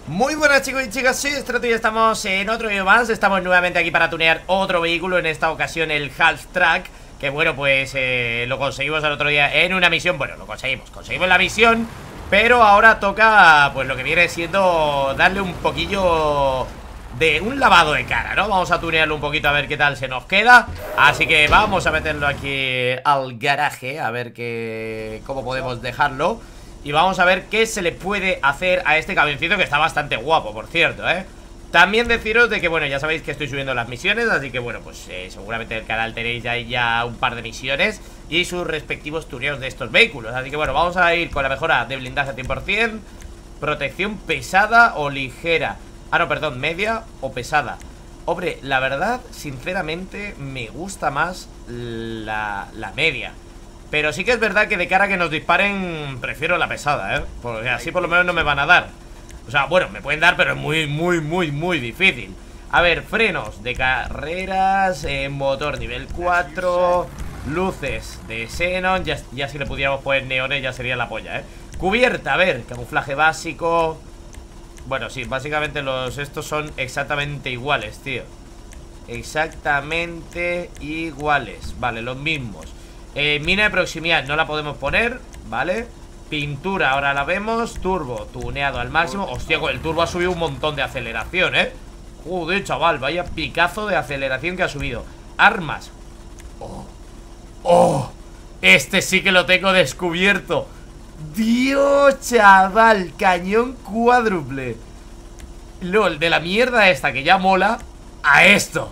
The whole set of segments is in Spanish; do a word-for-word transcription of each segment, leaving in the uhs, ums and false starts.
Muy buenas chicos y chicas, soy Strato y estamos en otro video más. Estamos nuevamente aquí para tunear otro vehículo, en esta ocasión el Half-Track. Que bueno, pues eh, lo conseguimos el otro día en una misión. Bueno, lo conseguimos, conseguimos la misión. Pero ahora toca, pues lo que viene siendo darle un poquillo de un lavado de cara, ¿no? Vamos a tunearlo un poquito a ver qué tal se nos queda. Así que vamos a meterlo aquí al garaje, a ver qué, cómo podemos dejarlo. Y vamos a ver qué se le puede hacer a este camioncito, que está bastante guapo, por cierto, ¿eh? También deciros de que, bueno, ya sabéis que estoy subiendo las misiones, así que, bueno, pues eh, seguramente en el canal tenéis ya, ya un par de misiones y sus respectivos tuneos de estos vehículos. Así que, bueno, vamos a ir con la mejora de blindaje cien por cien, protección pesada o ligera. Ah, no, perdón, media o pesada. Hombre, la verdad, sinceramente, me gusta más la, la media. Pero sí que es verdad que de cara a que nos disparen prefiero la pesada, ¿eh? Porque así por lo menos no me van a dar. O sea, bueno, me pueden dar, pero es muy, muy, muy, muy difícil. A ver, frenos de carreras, eh, motor nivel cuatro, luces de xenon. Ya, ya si le pudiéramos poner neones ya sería la polla, ¿eh? Cubierta, a ver, camuflaje básico. Bueno, sí, básicamente los estos son exactamente iguales, tío. Exactamente iguales. Vale, los mismos. Eh, mina de proximidad no la podemos poner, ¿vale? Pintura, ahora la vemos. Turbo, tuneado al máximo. Hostia, con el turbo ha subido un montón de aceleración, ¿eh? Joder, chaval, vaya picazo de aceleración que ha subido. Armas. Oh, oh, este sí que lo tengo descubierto. Dios, chaval, cañón cuádruple. LOL, de la mierda esta que ya mola a esto.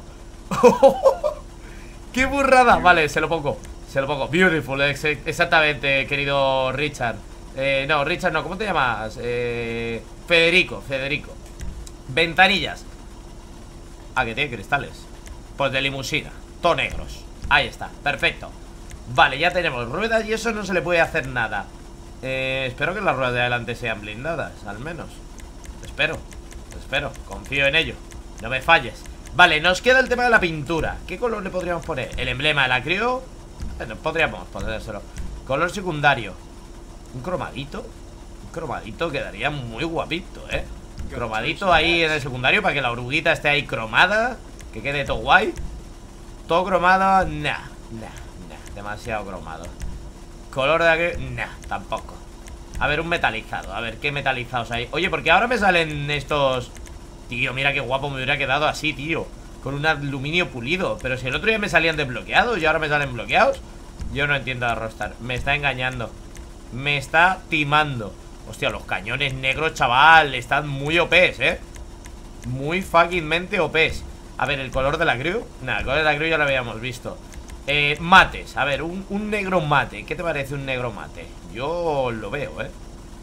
¡Qué burrada! Vale, se lo pongo. Se lo pongo, beautiful, ex exactamente, querido Richard. eh, No, Richard no, ¿cómo te llamas? Eh, Federico, Federico. Ventanillas. Ah, que tiene cristales. Pues de limusina, todo negros. Ahí está, perfecto. Vale, ya tenemos ruedas y eso no se le puede hacer nada. eh, Espero que las ruedas de adelante sean blindadas, al menos. Espero, espero, confío en ello. No me falles. Vale, nos queda el tema de la pintura. ¿Qué color le podríamos poner? El emblema de la Crew. Bueno, podríamos ponérselo. Color secundario. Un cromadito. Un cromadito quedaría muy guapito, ¿eh? Cromadito ahí en el secundario para que la oruguita esté ahí cromada. Que quede todo guay. Todo cromado, nah, nah, nah. Demasiado cromado. Color de aquí, nah, tampoco. A ver, un metalizado. A ver, ¿qué metalizados hay? Oye, porque ahora me salen estos... Tío, mira qué guapo me hubiera quedado así, tío. Con un aluminio pulido. Pero si el otro día me salían desbloqueados y ahora me salen bloqueados. Yo no entiendo a Rockstar. Me está engañando. Me está timando. Hostia, los cañones negros, chaval, están muy O Pes, ¿eh? Muy fuckingmente O Pes. A ver, el color de la Crew. Nada, el color de la Crew ya lo habíamos visto. eh, Mates, a ver, un, un negro mate. ¿Qué te parece un negro mate? Yo lo veo, ¿eh?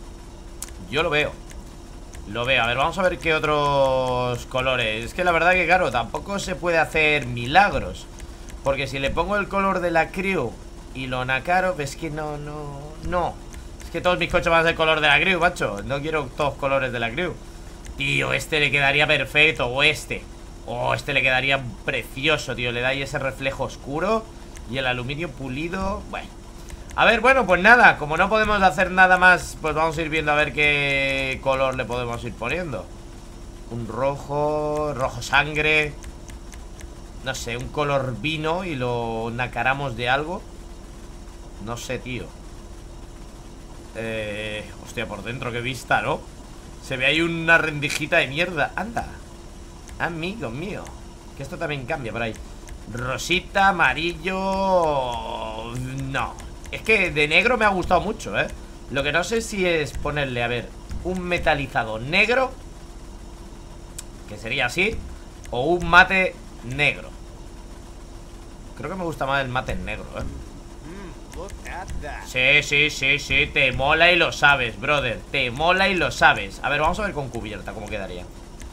Yo lo veo. Lo veo, a ver, vamos a ver qué otros colores. Es que la verdad que, claro, tampoco se puede hacer milagros. Porque si le pongo el color de la Crew y lo Nakarov, es que no, no, no. Es que todos mis coches van a ser color de la Crew, macho. No quiero todos colores de la Crew. Tío, este le quedaría perfecto. O este. Oh, este le quedaría precioso, tío. Le da ahí ese reflejo oscuro y el aluminio pulido. Bueno. A ver, bueno, pues nada, como no podemos hacer nada más, pues vamos a ir viendo a ver qué color le podemos ir poniendo. Un rojo, rojo sangre. No sé, un color vino y lo nacaramos de algo. No sé, tío. Eh, hostia, por dentro, qué vista, ¿no? Se ve ahí una rendijita de mierda. Anda, amigo mío, que esto también cambia por ahí. Rosita, amarillo. No. Es que de negro me ha gustado mucho, ¿eh? Lo que no sé si es ponerle, a ver, un metalizado negro, que sería así, o un mate negro. Creo que me gusta más el mate negro, ¿eh? Sí, sí, sí, sí, te mola y lo sabes, brother. Te mola y lo sabes. A ver, vamos a ver con cubierta cómo quedaría.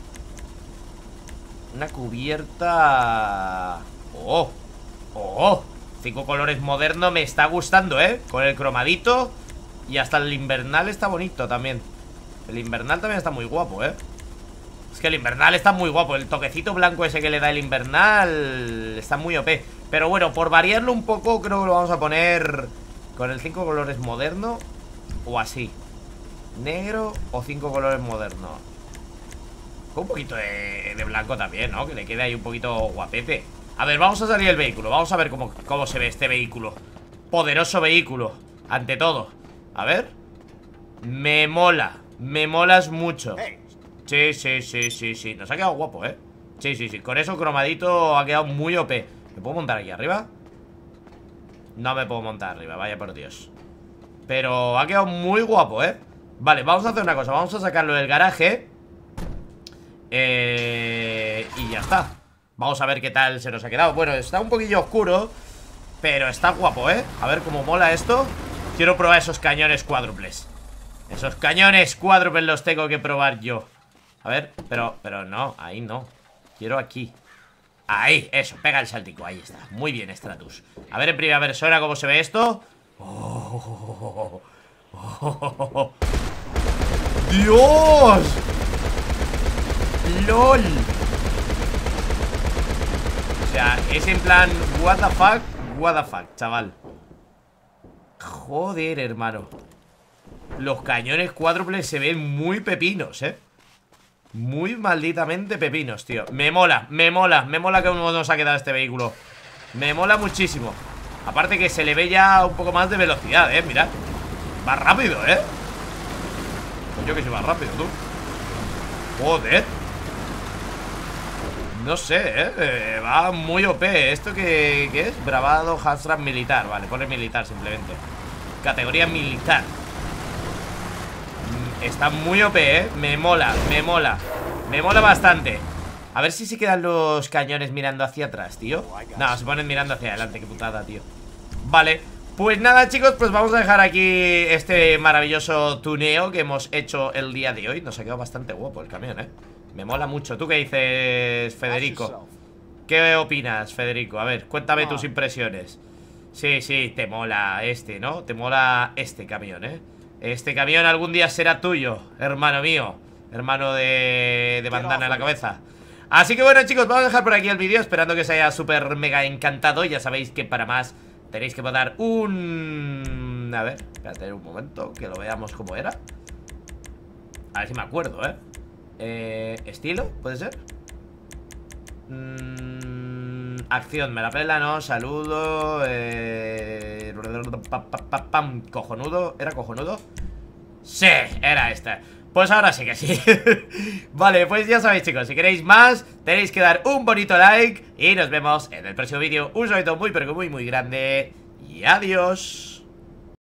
Una cubierta... Oh, oh, cinco colores moderno, me está gustando, ¿eh? Con el cromadito. Y hasta el invernal está bonito también. El invernal también está muy guapo, ¿eh? Es que el invernal está muy guapo. El toquecito blanco ese que le da el invernal está muy O P. Pero bueno, por variarlo un poco, creo que lo vamos a poner con el cinco colores moderno. O así. Negro o cinco colores moderno. Un poquito de, de blanco también, ¿no? Que le quede ahí un poquito guapete. A ver, vamos a salir el vehículo. Vamos a ver cómo, cómo se ve este vehículo. Poderoso vehículo, ante todo. A ver. Me mola. Me molas mucho. Sí, sí, sí, sí, sí. Nos ha quedado guapo, ¿eh? Sí, sí, sí. Con eso cromadito ha quedado muy O P. ¿Me puedo montar aquí arriba? No me puedo montar arriba, vaya por Dios. Pero ha quedado muy guapo, ¿eh? Vale, vamos a hacer una cosa. Vamos a sacarlo del garaje. Eh... Y ya está. Vamos a ver qué tal se nos ha quedado. Bueno, está un poquillo oscuro, pero está guapo, ¿eh? A ver cómo mola esto. Quiero probar esos cañones cuádruples. Esos cañones cuádruples los tengo que probar yo. A ver, pero, pero no, ahí no. Quiero aquí. Ahí, eso, pega el saltico, ahí está. Muy bien, Stratus. A ver en primera persona cómo se ve esto. Oh, oh, oh, oh. ¡Dios! ¡Lol! O sea, es en plan what the fuck, what the fuck, chaval. Joder, hermano. Los cañones cuádruples se ven muy pepinos, eh. Muy malditamente pepinos, tío. Me mola, me mola, me mola que nos ha quedado este vehículo. Me mola muchísimo. Aparte que se le ve ya un poco más de velocidad, eh, mirad. Va rápido, eh. Pues yo que soy más rápido, tú. Joder. No sé, eh, eh va muy O P. ¿Esto qué, qué es? Bravado, Hamstrat militar. Vale, pone militar simplemente. Categoría militar. Está muy O P, eh. Me mola, me mola. Me mola bastante. A ver si se quedan los cañones mirando hacia atrás, tío. No, se ponen mirando hacia adelante, qué putada, tío. Vale, pues nada, chicos, pues vamos a dejar aquí este maravilloso tuneo que hemos hecho el día de hoy. Nos ha quedado bastante guapo el camión, eh. Me mola mucho. ¿Tú qué dices, Federico? ¿Qué opinas, Federico? A ver, cuéntame tus impresiones. Sí, sí, te mola este, ¿no? Te mola este camión, ¿eh? Este camión algún día será tuyo, hermano mío. Hermano de, de bandana en la cabeza. Así que bueno, chicos, vamos a dejar por aquí el vídeo, esperando que os haya súper mega encantado. Ya sabéis que para más tenéis que poner un... A ver, espérate un momento, que lo veamos cómo era. A ver si me acuerdo, ¿eh? eh ¿Estilo? ¿Puede ser? Mm, acción, me la pela, ¿no? Saludo. Eh... Cojonudo. ¿Era cojonudo? Sí, era esta. Pues ahora sí que sí. Vale, pues ya sabéis, chicos, si queréis más, tenéis que dar un bonito like. Y nos vemos en el próximo vídeo. Un saludo muy pero muy muy grande. Y adiós.